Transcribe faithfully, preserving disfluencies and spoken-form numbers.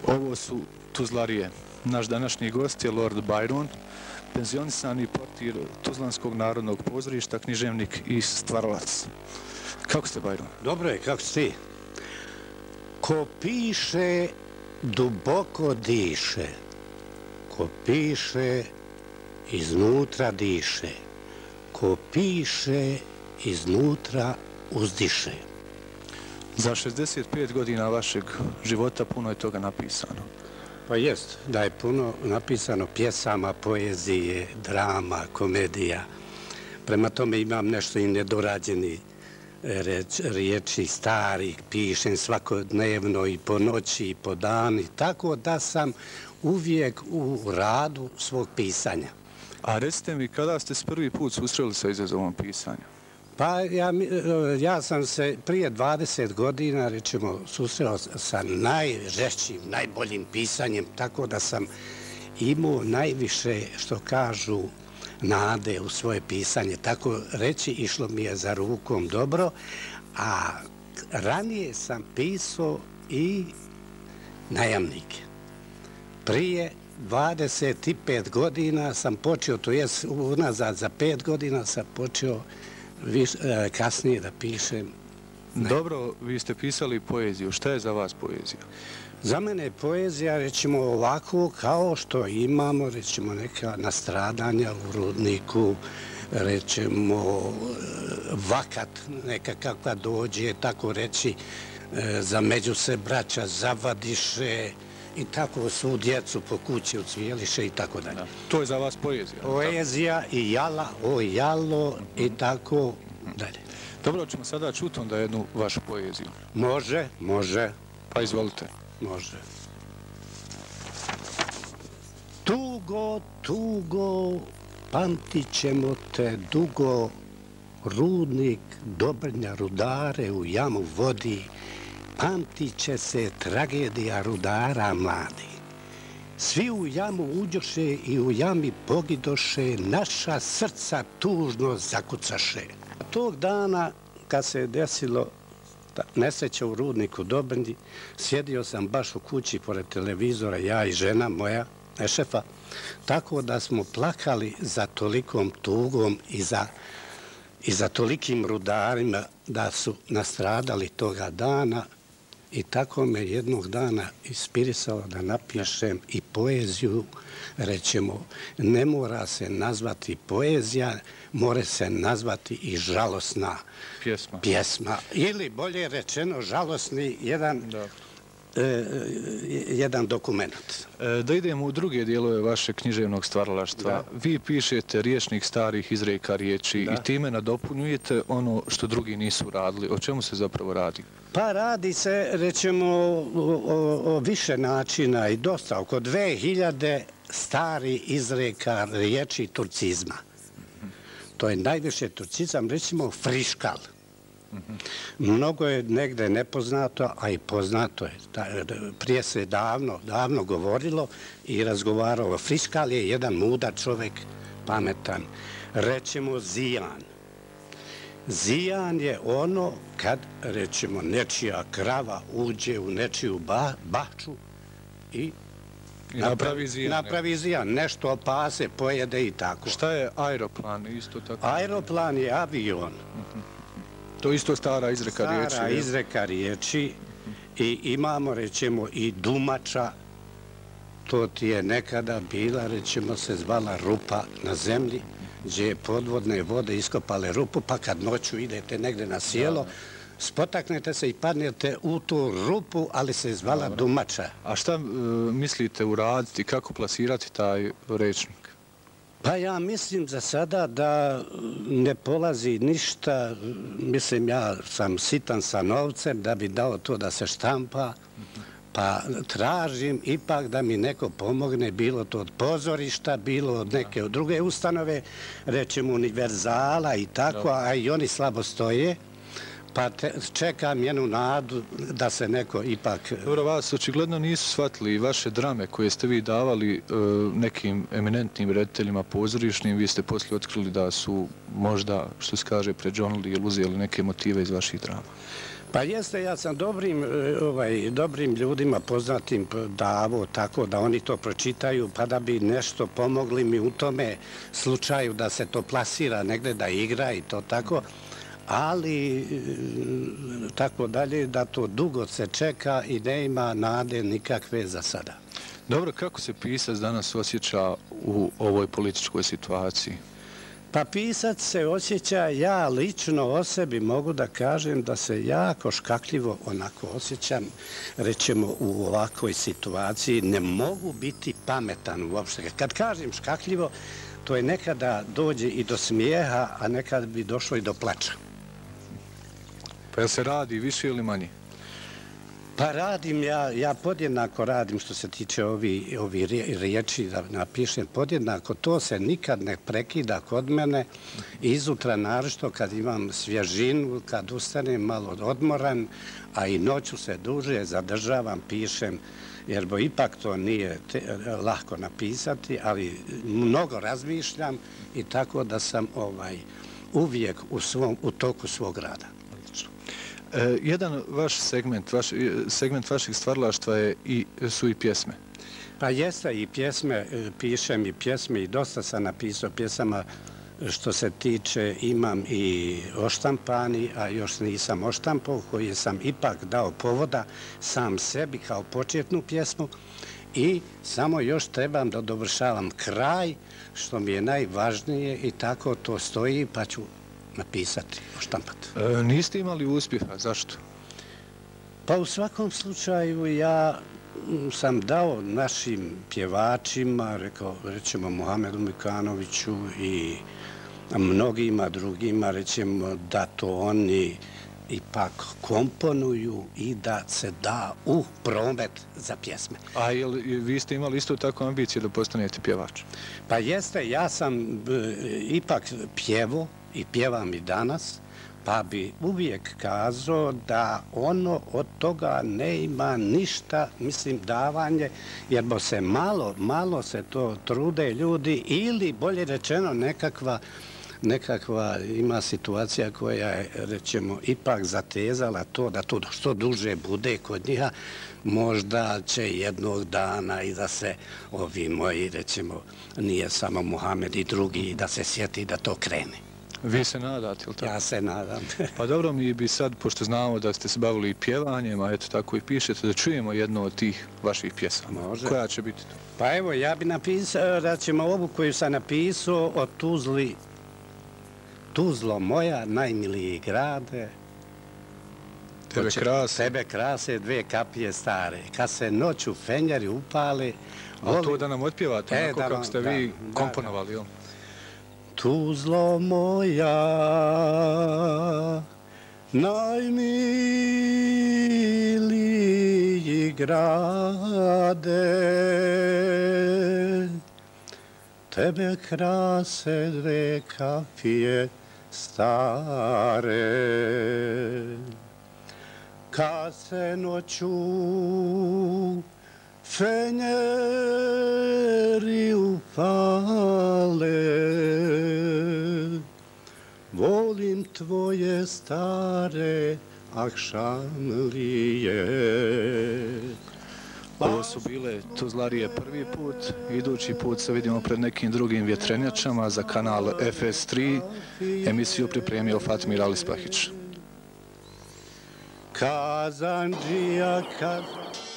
Ovo su Tuzlarije. Naš današnji gost je Lord Byron, penzionisani portir Tuzlanskog narodnog pozorišta, književnik i stvaralac. Kako ste, Byron? Dobro je, kako si? Ko piše, duboko diše. Ko piše, iznutra diše. Ko piše, iznutra uzdiše. Za šezdeset pet godina vašeg života puno je toga napisano. Pa jest, da je puno napisano pjesama, poezije, drama, komedija. Prema tome imam nešto i nedorađeni riječi starih, pišem svakodnevno i po noći i po dani, tako da sam uvijek u radu svog pisanja. A recite mi, kada ste s prvi put susreli sa izazovom pisanja? Pa ja, ja sam se prije dvadeset godina, rečemo, susreo sa najžešćim, najboljim pisanjem, tako da sam imao najviše, što kažu, nade u svoje pisanje. Tako reći, išlo mi je za rukom dobro, a ranije sam pisao i najamnike. Prije dvadeset pet godina sam počeo, to jest unazad za pet godina sam počeo kasnije da pišem. Dobro, vi ste pisali poeziju. Šta je za vas poezija? Za mene je poezija, rećemo, ovako kao što imamo, rećemo, neka nastradanja u Rudniku, rećemo, vakat neka kakva dođe, tako reći, za među se braća zavadiše i tako svu djecu po kući ucvijeliše i tako dalje. To je za vas poezija? Poezija i jala, o jalo i tako dalje. Dobro, ćemo sada čuti onda jednu vašu poeziju. Može, može. Pa izvolite. Može. Tugo, tugo, pamtit ćemo te dugo, Rudnik Dobrnja rudare u jamu vodi, pamtit će se tragedija rudara mladi. Svi u jamu uđoše i u jami pogidoše, naša srca tužno zakucaše. Tog dana, kad se je desilo nesreća u Rudniku Dobrnji, sjedio sam baš u kući pored televizora, ja i žena moja, šefa, tako da smo plakali za tolikom tugom i za, i za tolikim rudarima da su nastradali toga dana. I tako me jednog dana inspirisalo da napišem i poeziju, rećemo, ne mora se nazvati poezija, mora se nazvati i žalosna pjesma. pjesma. Ili, bolje rečeno, žalosni jedan, e, jedan dokument. E, da idemo u druge dijelove vašeg književnog stvaralaštva. Da. Vi pišete rječnik starih izreka riječi da. i time nadopunjujete ono što drugi nisu radili. O čemu se zapravo radi? Pa radi se, rećemo, o, o, o više načina i dosta, oko dve hiljade stari izreka riječi turcizma. To je najviše turcizam, recimo friškal. Mnogo je negde nepoznato, a i poznato je. Prije se davno, davno govorilo i razgovaralo. Friškal je jedan mudar čovjek, pametan. Rećemo zijan. Zijan je ono kad, rećemo, nečija krava uđe u nečiju ba, baču i I napravi zijan. Napravi zijan, nešto opase, pojede i tako. Šta je aeroplan? Isto tako? Aeroplan je avion. To isto stara izreka riječi. Stara izreka riječi i imamo, rećemo, i dumača. To ti je nekada bila, rećemo, se zvala rupa na zemlji, gdje je podvodne vode iskopale rupu, pa kad noću idete negde na sjelo, spotaknete se i padnete u tu rupu, ali se zvala dumača. A šta e, mislite uraditi, kako plasirati taj rečnik? Pa ja mislim za sada da ne polazi ništa. Mislim, ja sam sitan sa novcem da bi dao to da se štampa, pa tražim ipak da mi neko pomogne, bilo to od pozorišta, bilo od neke od druge ustanove, rećemo univerzala i tako, a i oni slabo stoje. Pa čekam jednu nadu da se neko ipak... Dobro, vas očigledno nisu shvatili i vaše drame koje ste vi davali nekim eminentnim rediteljima pozorišnim. Vi ste poslije otkrili da su možda, što se kaže, pređonili ili uzeli neke motive iz vaših drama. Pa jeste, ja sam dobrim ljudima poznatim davo tako da oni to pročitaju pa da bi nešto pomogli mi u tome slučaju da se to plasira negde da igra i to tako. Ali tako dalje da to dugo se čeka i ne ima nade nikakve za sada. Dobro, kako se pisac danas osjeća u ovoj političkoj situaciji? Pa pisac se osjeća, ja lično o sebi mogu da kažem da se jako škakljivo onako osjećam, rećemo u ovakvoj situaciji, ne mogu biti pametan uopšte. Kad kažem škakljivo, to je nekada dođe i do smijeha, a nekad bi došlo i do plača. Pa jel se radi više ili manje? Pa radim, ja podjednako radim što se tiče ovi riječi da napišem, podjednako to se nikad ne prekida kod mene, izutra naročito kad imam svježinu, kad ustanem malo odmoran, a i noću se duže zadržavam, pišem, jer bo ipak to nije lako napisati, ali mnogo razmišljam i tako da sam uvijek u toku svog rada. Jedan vaš segment, segment vašeg stvaralaštva su i pjesme. Pa jeste i pjesme, pišem i pjesme i dosta sam napisao pjesama što se tiče, imam i oštampani, a još nisam oštampao, koji sam ipak dao povoda sam sebi kao početnu pjesmu i samo još trebam da dovršavam kraj, što mi je najvažnije i tako to stoji, pa ću napisati, oštampati. Niste imali uspjeha, zašto? Pa u svakom slučaju ja sam dao našim pjevačima, rećemo Muhamedu Mikanoviću i mnogima drugima, rećemo da to oni ipak komponuju i da se da u promet za pjesme. A vi ste imali isto tako ambicije da postanete pjevač? Pa jeste, ja sam ipak pjevo i pjevam i danas, pa bi uvijek kazao da ono od toga ne ima ništa, mislim, davanje, jer bo se malo, malo se to trude ljudi ili, bolje rečeno, nekakva nekakva ima situacija koja je, rećemo, ipak zatezala to da to što duže bude kod njiha, možda će jednog dana i da se ovi moji, rećemo, nije samo Muhamed i drugi, da se sjeti da to krene. Vi se nadate, ili tako? Ja se nadam. Pa dobro, mi bi sad, pošto znamo da ste se bavili i pjevanjem, a eto tako i pišete, da čujemo jednu od tih vaših pjesama. Može. Koja će biti to? Pa evo, ja bi napisao, rećemo, ovu koju sam napisao o Tuzli. Tuzlo moja, najmiliji grade. Tebe krase. Tebe krase, dve kapije stare. Kad se noću fenjeri upale... A to da nam otpjevate, onako kako ste vi komponovali, jel? Tuzlo moja, najmiliji grade, tebe krase dve kapije stare. Kad se noću fenjeri upale, volim tvoje stare akšamlije. Ovo su bile Tuzlarije prvi put. Idući put se vidimo pred nekim drugim vjetrenjačama za kanal F S tri. Emisiju pripremio Fatmir Alispahić. Kazandžija, kazandžija.